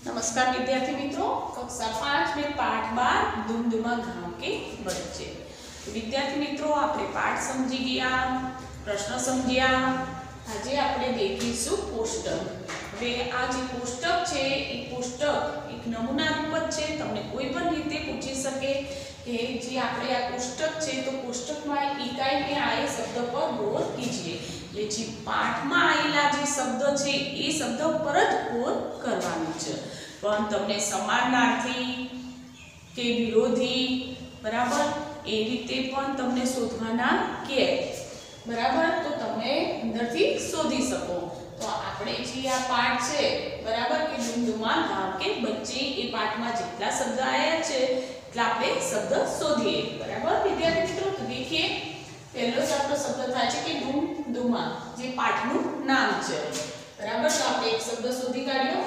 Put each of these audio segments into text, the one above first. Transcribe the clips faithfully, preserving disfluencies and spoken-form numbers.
नमस्कार विद्यार्थी मित्रों, कक्षा पांच में पाठ बार धूमधुमा गांव के बच्चे। तो विद्यार्थी मित्रों, आपणे पाठ समझी गया, प्रश्न समझ्या। आज आपणे देखीशुं कोष्टक। हवे आ जे कोष्टक छे ए कोष्टक एक नमूना रूप ज छे। तमने कोई पण रीते पूछी सके के जे आपणे आ कोष्टक छे तो कोष्टकमां इकाई में आए शब्द पर गौर कीजिए। એટલે જે પાઠમાં આવેલા જે શબ્દ છે એ શબ્દ પર જ ગૌર કરવાનું છે। પણ તમને સમાનાર્થી કે વિરોધી બરાબર એ રીતે પણ તમને શોધવાના કે બરાબર તો તમે અંદરથી શોધી શકો। તો આપણે જે આ પાઠ છે બરાબર કે ધૂમધુમા ગામ કે બચ્ચે એ પાઠમાં જેટલા શબ્દ આયા છે એટલા આપણે શબ્દ શોધીએ। બરાબર વિદ્યાર્થી મિત્રો, તો देखिए पहलो ज आपणो शब्द थाय छे कि धूमधुमा, जे पाठनुं नाम छे बराबर। तो આપણે એક શબ્દ શોધી કાઢ્યો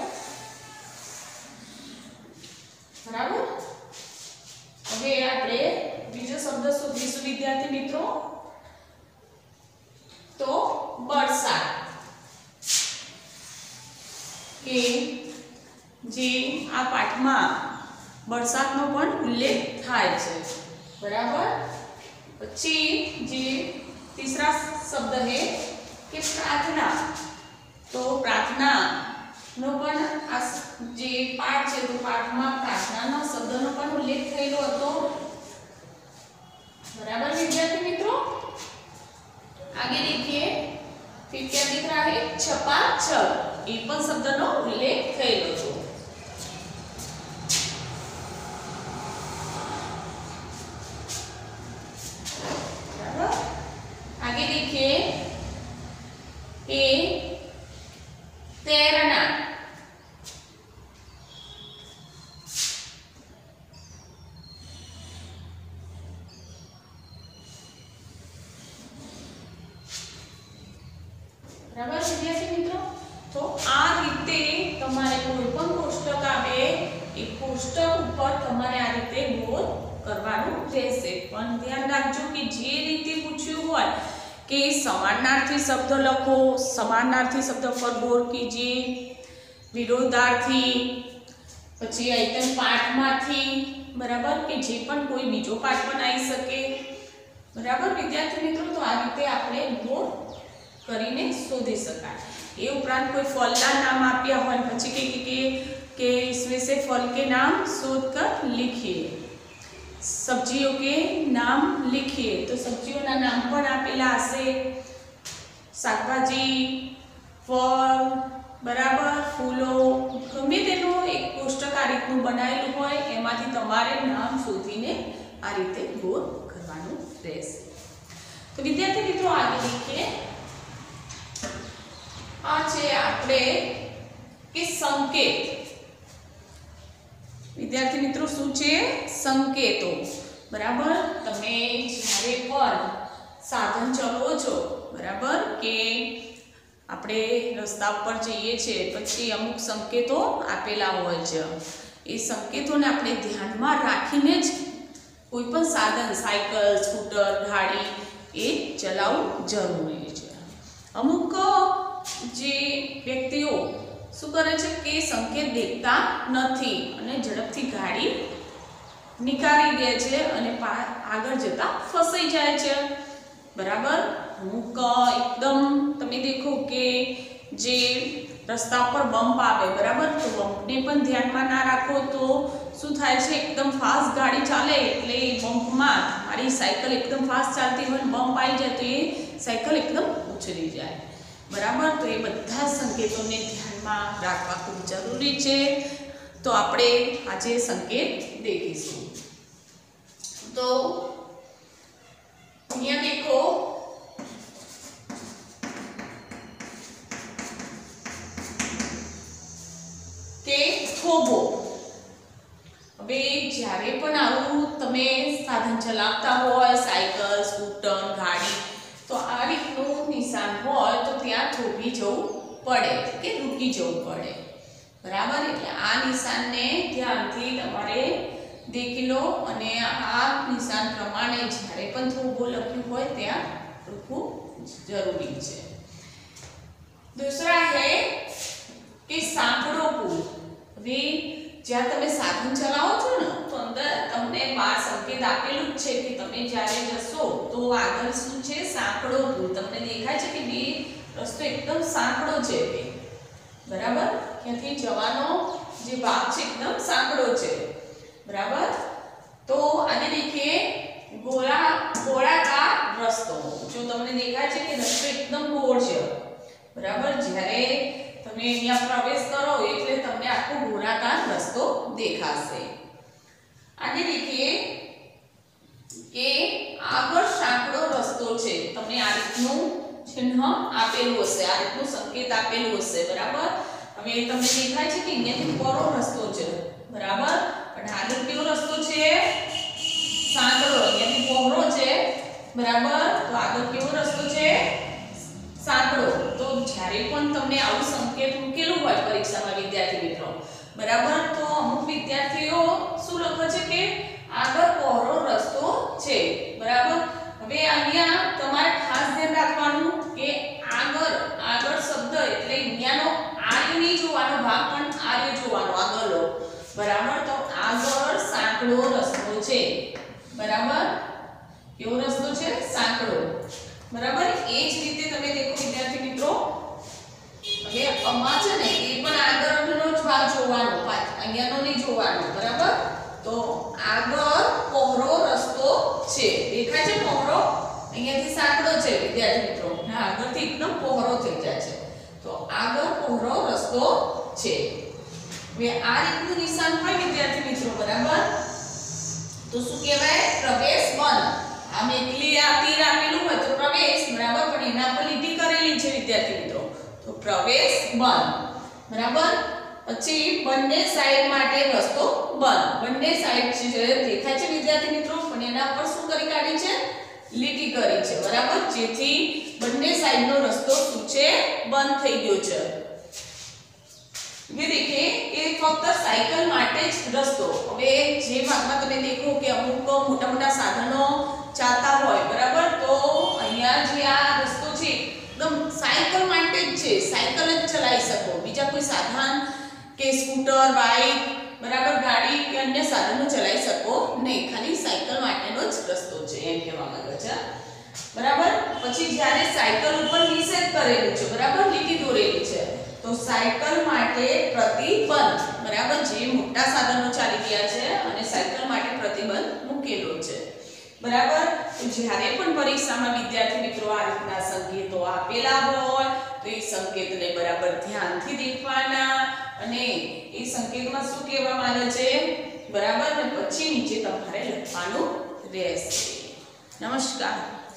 बराबर। હવે આપણે બીજો શબ્દ શોધીશું વિદ્યાર્થી મિત્રો, તો વરસાદ કે જે આ પાઠમાં વરસાદનો પણ ઉલ્લેખ થાય છે બરાબર। પછી જે तीसरा शब्द है कि प्रार्थना, तो प्रार्थना नो पण आ जे पाठ छे तो पाठ में प्रार्थना नो शब्द नो पण उल्लेख थयेलो हतो बराबर विद्यार्थी मित्रों। आगे देखिए फिर क्या दिख रहा है, छपाछप, ए पण शब्द नो उल्लेख थयेलो छे। आगे देखिए ए तैरना, बराबर विद्यार्थी मित्रों। तो आ रीते तमारे कोई पण कोष्टक आवे ए कोष्टक ऊपर तमारे आ रीते गौर करवानुं रहेशे। पण ध्यान राखजो कि जे रीते पूछ्युं होय कि समानार्थी शब्द लखो, समानार्थी शब्द पर गौर कीजिए, विरोधार्थी पछी आइटम पाठमांथी बराबर कि जे पण कोई बीजो पाठ पण आई सके बराबर विद्यार्थी मित्रों। तो आ रीते आपणे गौर करीने शोधी शकाय। ए उपरांत कोई फलना नाम आप्या होय पछी के के के इसमें से फल के नाम शोध कर लिखिए, सब्जियों के नाम लिखिए, तो सब्जियों ना नाम पण आपेला हशे, शाकभाजी, फल बराबर, फूलो, गमे तेनुं एक कोष्टक आ रीतनुं बनावेलुं होय एमांथी तमारे नाम शोधीने आ रीते गौर करवानुं रहेशे। तो विद्यार्थी मित्रों आगे देखिए, आ छे आपणे के संकेत। विद्यार्थी मित्रों शुं छे, संकेतो बराबर। तमे ज्यारे पण साधन चलावो छो बराबर के आपणे रस्ता पर जईए छे पछी अमुक संकेतो आपेला होय छे, ए संकेतोने आपणे ध्यानमां राखीने ज कोई पण साधन साइकल, स्कूटर, गाड़ी ए चलावવું जरूरी छे। अमुक जे व्यक्तिओ શું કરે છે કે સંકેત દેખતા નથી અને ઝડપથી ગાડી નીકાળી દે છે અને આગળ જતા ફસાઈ જાય છે બરાબર। અમુક એકદમ તમે દેખો કે જે રસ્તા પર બમ્પ આવે બરાબર, તો બમ્પને પણ ध्याનમાં ના રાખો તો શું થાય છે, એકદમ ફાસ્ટ ગાડી ચાલે એટલે એ બમ્પમાં મારી સાયકલ એકદમ ફાસ્ટ ચાલતી હોય બમ્પ આવી જાય તો એ સાયકલ એકદમ ઉછળી જાય बराबर। तो ये बधा संकेतों ने ध्यान में राखवा खूब जरूरी है। तो आपणे आज संकेत देखीशुं। तो अहींया देखो के थोबो। हवे ज्यारे पण आवुं तमे साधन चलावता होय, साइकल, स्कूटर, गाड़ी, तो आ रीतનું નિશાન હોય તો ત્યાં થોભી જવું પડે કે રૂકી જવું પડે બરાબર। એટલે આ નિશાનને ધ્યાનથી તમારે દેખી લો અને આ નિશાન પ્રમાણે જ્યારે પણ થોભો લખ્યું હોય ત્યાં રૂકવું જરૂરી છે। दूसरा है कि सांकड़ो पुल। હવે જ્યાં તમે સાધન ચલાવો છો ને તો અંદર તમને બાર સંકેત આપેલું જ છે કે તમે જ્યારે જશો તો આગળ શું છે સાંકડો પુલ તમને દેખાય છે કે બે રસ્તો એકદમ સાંકડો છે બે બરાબર ત્યાંથી જવાનો જે ભાગ છે એકદમ સાંકડો છે બરાબર તો આને દેખીએ ગોળા ગોળાકાર રસ્તો જો તમને દેખાય છે કે રસ્તો એકદમ ગોળ છે બરાબર જ્યારે તમે અહીંયા પ્રવેશ કરો એટલે તમને આખો ગોળાકાર રસ્તો દેખાશે આને દેખીએ કે આગળ સાંકડો રસ્તો છે તમને આ રીતનું ચિહ્ન આપેલું હશે આ રીતનું સંકેત આપેલું હશે બરાબર હવે તમને દેખાય છે કે અહીંયાથી પહોળો રસ્તો છે બરાબર પણ આગળ કેવો રસ્તો છે સાંકડો અહીંયાથી પહોળો છે બરાબર તો આગળ કેવો રસ્તો છે સાંકડો તો જ્યારે પણ તમને આવું સંકેત મૂકેલું હોય પરીક્ષામાં વિદ્યાર્થી મિત્રો બરાબર તો અમુક વિદ્યાર્થીઓ શું લખે છે કે આગળ પહોળો રસ્તો છે બરાબર હવે અહીંયા તમારે ખાસ ધ્યાન રાખવાનું કે આગળ આગળ શબ્દ એટલે અહીંયાનો આર્ય નહીં જોવાનો ભાગ પણ આર્ય જોવાનો આગળનો બરાબર તો આગળ સાંકડો રસ્તો છે બરાબર કેવો રસ્તો છે સાંકડો બરાબર એ જ રીતે તમે દેખો વિદ્યાર્થી મિત્રો હવે અમા છે ને એ પણ આગળનો જ ભાગ જોવાનો અહીંયાનો નહીં જોવાનો બરાબર તો આગળ પહોળો રસ્તો છે દેખાય છે પહોળો અહીંયાથી સાંકડો છે વિદ્યાર્થી મિત્રો હા આગળથી એકદમ પહોળો થઈ જાય છે તો આગળ પહોળો રસ્તો છે હવે આ રીતનું નિશાન હોય વિદ્યાર્થી મિત્રો બરાબર તો શું કહેવાય પ્રવેશ બંધ આમ એકલી આ તીર આપેલું હોય તો પ્રવેશ બરાબર પણ એના પર લીટી કરેલી છે વિદ્યાર્થી મિત્રો તો પ્રવેશ બંધ બરાબર પછી બંને સાઈડ માટે રસ્તો બંધ બંને સાઈડ છે દેખાય છે વિદ્યાર્થી મિત્રો પણ એના પર શું કરી કાઢી છે લીટી કરી છે બરાબર જેથી બંને સાઈડનો રસ્તો શું છે બંધ થઈ ગયો છે ये देखिए ये फक्त साइकिल માટે જ રસ્તો હવે જે ભાગમાં તમે દેખો કે અમુક મોટા મોટા સાધનો ચાલતા હોય બરાબર તો અહીંયા જે આ રસ્તો છે એકદમ સાયકલ માટે જ છે સાયકલ જ ચલાવી શકો બીજા કોઈ સાધન કે સ્કૂટર બાઇક બરાબર ગાડી કે અન્ય સાધનો ચલાવી શકો નહીં ખાલી સાયકલ માટેનો જ રસ્તો છે એમ કહેવા માંગે છે બરાબર પછી જ્યારે સાયકલ ઉપર નિષેધ કરેલું છે બરાબર લીટી દોરેલી છે તો સાયકલ માટે પ્રતિબંધ બરાબર જે મોટા સાધનો ચાલી ગયા છે અને સાયકલ માટે પ્રતિબંધ મૂકેલો છે બરાબર તો જ્યારે પણ પરીક્ષામાં વિદ્યાર્થી મિત્રો આ રીતના સંકેતો આપેલા હોય તો એ સંકેતને બરાબર ધ્યાનથી દેખવાના અને એ સંકેતમાં શું કહેવામાં આવે છે બરાબર ને પછી નીચે તમારે લખવાનું રહેશે નમસ્કાર